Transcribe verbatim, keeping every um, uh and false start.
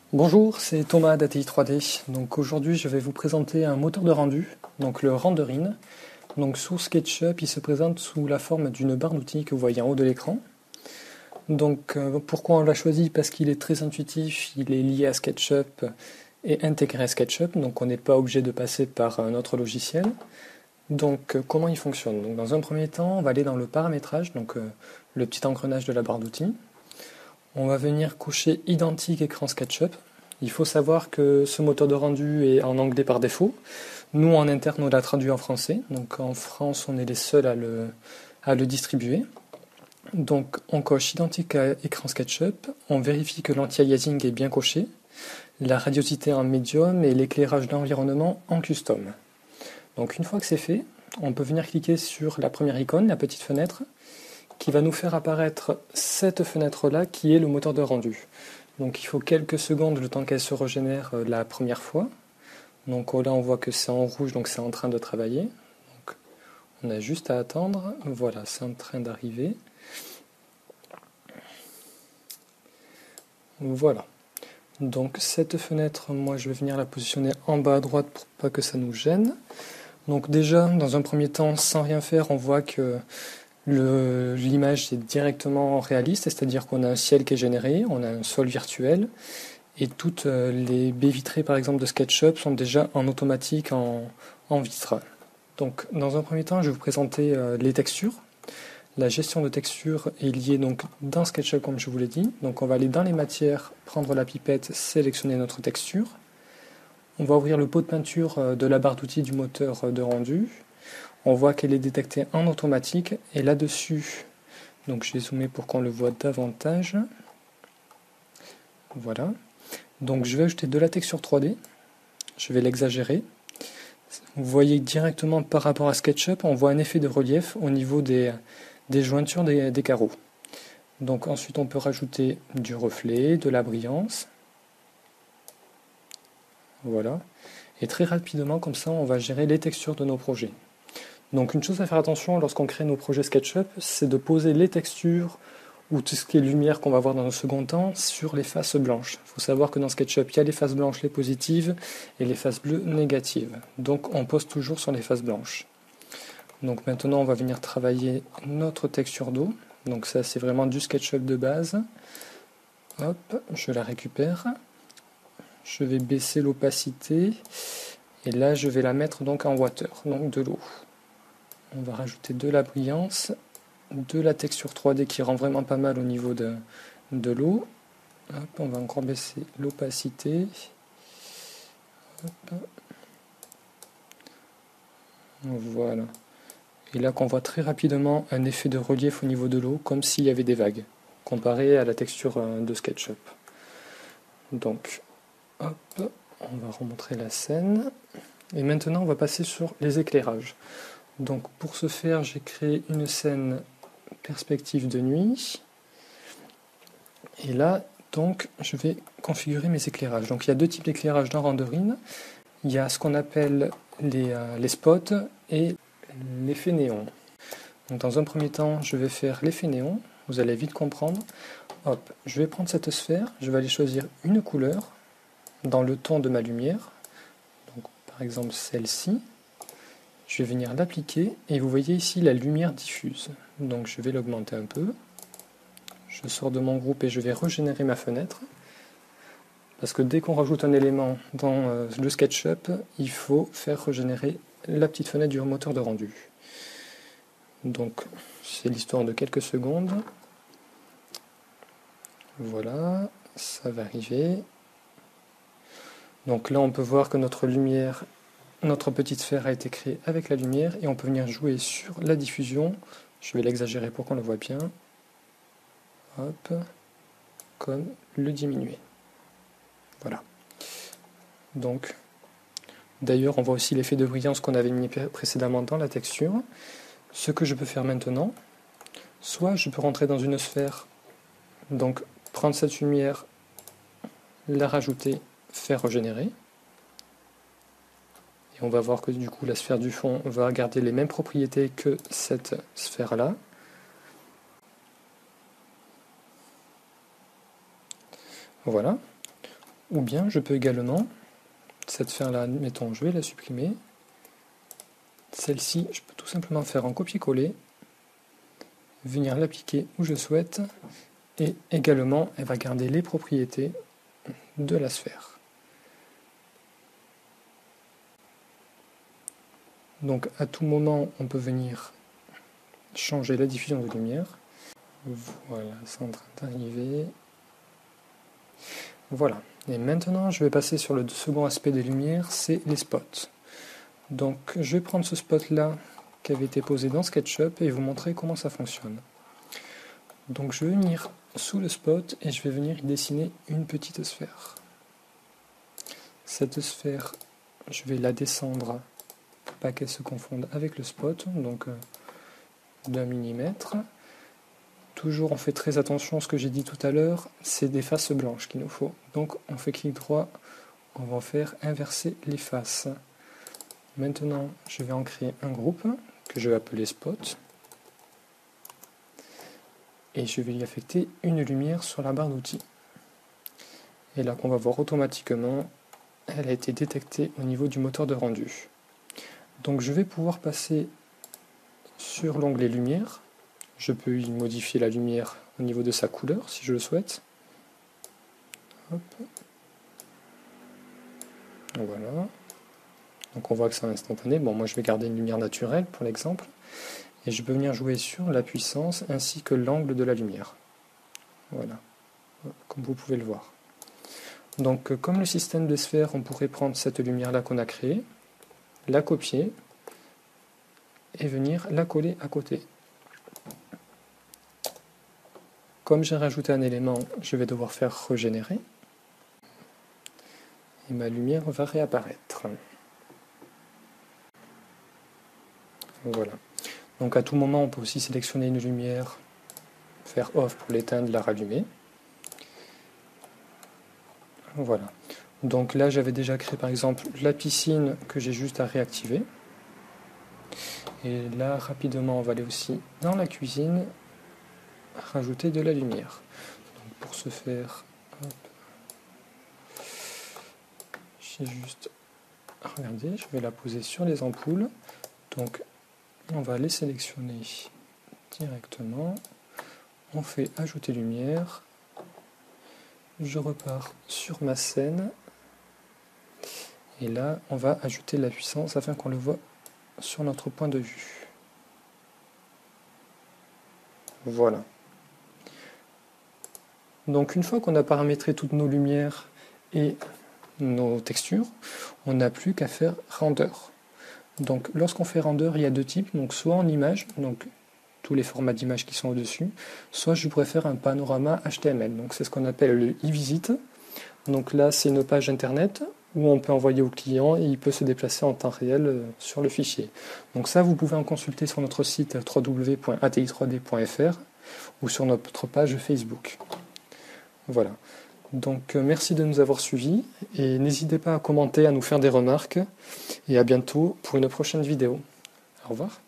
Bonjour, c'est Thomas d'A T I trois D. Donc aujourd'hui, je vais vous présenter un moteur de rendu, donc le Renderin. Donc sous SketchUp, il se présente sous la forme d'une barre d'outils que vous voyez en haut de l'écran. Donc euh, pourquoi on l'a choisi? Parce qu'il est très intuitif, il est lié à SketchUp et intégré à SketchUp, donc on n'est pas obligé de passer par un autre logiciel. Donc euh, comment il fonctionne? Donc dans un premier temps, on va aller dans le paramétrage, donc euh, le petit engrenage de la barre d'outils. On va venir cocher identique écran SketchUp. Il faut savoir que ce moteur de rendu est en anglais par défaut. Nous, en interne, on l'a traduit en français. Donc en France, on est les seuls à le, à le distribuer. Donc on coche identique à écran SketchUp. On vérifie que l'anti-aliasing est bien coché, la radiosité en médium et l'éclairage d'environnement en custom. Donc une fois que c'est fait, on peut venir cliquer sur la première icône, la petite fenêtre, qui va nous faire apparaître cette fenêtre-là qui est le moteur de rendu. Donc il faut quelques secondes le temps qu'elle se régénère la première fois. Donc là on voit que c'est en rouge, donc c'est en train de travailler. Donc, on a juste à attendre. Voilà, c'est en train d'arriver. Voilà. Donc cette fenêtre, moi je vais venir la positionner en bas à droite pour pas que ça nous gêne. Donc déjà, dans un premier temps, sans rien faire, on voit que l'image est directement réaliste, c'est-à-dire qu'on a un ciel qui est généré, on a un sol virtuel, et toutes les baies vitrées par exemple de SketchUp sont déjà en automatique en, en vitre. Donc dans un premier temps, je vais vous présenter euh, les textures. La gestion de textures est liée donc dans SketchUp comme je vous l'ai dit. Donc on va aller dans les matières, prendre la pipette, sélectionner notre texture. On va ouvrir le pot de peinture de la barre d'outils du moteur de rendu. On voit qu'elle est détectée en automatique et là-dessus, donc je vais zoomer pour qu'on le voit davantage. Voilà. Donc je vais ajouter de la texture trois D. Je vais l'exagérer. Vous voyez directement par rapport à SketchUp, on voit un effet de relief au niveau des, des jointures des, des carreaux. Donc ensuite on peut rajouter du reflet, de la brillance. Voilà. Et très rapidement comme ça on va gérer les textures de nos projets. Donc une chose à faire attention lorsqu'on crée nos projets SketchUp, c'est de poser les textures ou tout ce qui est lumière qu'on va voir dans un second temps sur les faces blanches. Il faut savoir que dans SketchUp, il y a les faces blanches, les positives, et les faces bleues négatives. Donc on pose toujours sur les faces blanches. Donc maintenant on va venir travailler notre texture d'eau. Donc ça c'est vraiment du SketchUp de base. Hop, je la récupère. Je vais baisser l'opacité. Et là je vais la mettre donc en water, donc de l'eau. On va rajouter de la brillance, de la texture trois D qui rend vraiment pas mal au niveau de, de l'eau. On va encore baisser l'opacité. Voilà. Et là qu'on voit très rapidement un effet de relief au niveau de l'eau, comme s'il y avait des vagues, comparé à la texture de SketchUp. Donc, hop, on va remontrer la scène. Et maintenant on va passer sur les éclairages. Donc pour ce faire, j'ai créé une scène perspective de nuit. Et là, donc, je vais configurer mes éclairages. Donc il y a deux types d'éclairage dans Renderin. Il y a ce qu'on appelle les, euh, les spots et l'effet néon. Donc dans un premier temps, je vais faire l'effet néon. Vous allez vite comprendre. Hop, je vais prendre cette sphère, je vais aller choisir une couleur dans le ton de ma lumière. Donc par exemple celle-ci. Je vais venir l'appliquer et vous voyez ici la lumière diffuse. Donc je vais l'augmenter un peu. Je sors de mon groupe et je vais régénérer ma fenêtre. Parce que dès qu'on rajoute un élément dans euh, le SketchUp, il faut faire régénérer la petite fenêtre du moteur de rendu. Donc c'est l'histoire de quelques secondes. Voilà, ça va arriver. Donc là on peut voir que notre lumière Notre petite sphère a été créée avec la lumière et on peut venir jouer sur la diffusion. Je vais l'exagérer pour qu'on le voit bien. Hop, comme le diminuer. Voilà. Donc, d'ailleurs, on voit aussi l'effet de brillance qu'on avait mis précédemment dans la texture. Ce que je peux faire maintenant, soit je peux rentrer dans une sphère, donc prendre cette lumière, la rajouter, faire régénérer. Et on va voir que du coup la sphère du fond va garder les mêmes propriétés que cette sphère-là. Voilà. Ou bien je peux également, cette sphère-là, mettons, je vais la supprimer. Celle-ci, je peux tout simplement faire un copier-coller, venir l'appliquer où je souhaite, et également, elle va garder les propriétés de la sphère. Donc à tout moment, on peut venir changer la diffusion de lumière. Voilà, c'est en train d'arriver. Voilà. Et maintenant, je vais passer sur le second aspect des lumières, c'est les spots. Donc je vais prendre ce spot-là qui avait été posé dans SketchUp et vous montrer comment ça fonctionne. Donc je vais venir sous le spot et je vais venir y dessiner une petite sphère. Cette sphère, je vais la descendre pour pas qu'elle se confonde avec le spot, donc euh, d'un millimètre. Toujours on fait très attention à ce que j'ai dit tout à l'heure, c'est des faces blanches qu'il nous faut. Donc on fait clic droit, on va faire inverser les faces. Maintenant je vais en créer un groupe que je vais appeler spot. Et je vais y affecter une lumière sur la barre d'outils. Et là qu'on va voir automatiquement, elle a été détectée au niveau du moteur de rendu. Donc je vais pouvoir passer sur l'onglet lumière. Je peux y modifier la lumière au niveau de sa couleur si je le souhaite. Hop. Voilà. Donc on voit que c'est instantané. Bon, moi je vais garder une lumière naturelle pour l'exemple. Et je peux venir jouer sur la puissance ainsi que l'angle de la lumière. Voilà, comme vous pouvez le voir. Donc comme le système de sphère, on pourrait prendre cette lumière-là qu'on a créée, la copier et venir la coller à côté. Comme j'ai rajouté un élément, je vais devoir faire régénérer. Et ma lumière va réapparaître. Voilà. Donc à tout moment, on peut aussi sélectionner une lumière, faire off pour l'éteindre, la rallumer. Voilà. Donc là, j'avais déjà créé par exemple la piscine que j'ai juste à réactiver. Et là, rapidement, on va aller aussi dans la cuisine, rajouter de la lumière. Donc pour ce faire, hop, j'ai juste, regardez, je vais la poser sur les ampoules. Donc on va les sélectionner directement. On fait ajouter lumière. Je repars sur ma scène. Et là, on va ajouter la puissance afin qu'on le voit sur notre point de vue. Voilà. Donc une fois qu'on a paramétré toutes nos lumières et nos textures, on n'a plus qu'à faire render. Donc lorsqu'on fait render, il y a deux types, donc soit en image, donc tous les formats d'images qui sont au-dessus, soit je pourrais faire un panorama H T M L, donc c'est ce qu'on appelle le e-visit. Donc là c'est une page internet où on peut envoyer au client et il peut se déplacer en temps réel sur le fichier. Donc ça vous pouvez en consulter sur notre site w w w point a t i trois d point f r ou sur notre page Facebook. Voilà. Donc euh, merci de nous avoir suivis et n'hésitez pas à commenter, à nous faire des remarques et à bientôt pour une prochaine vidéo. Au revoir.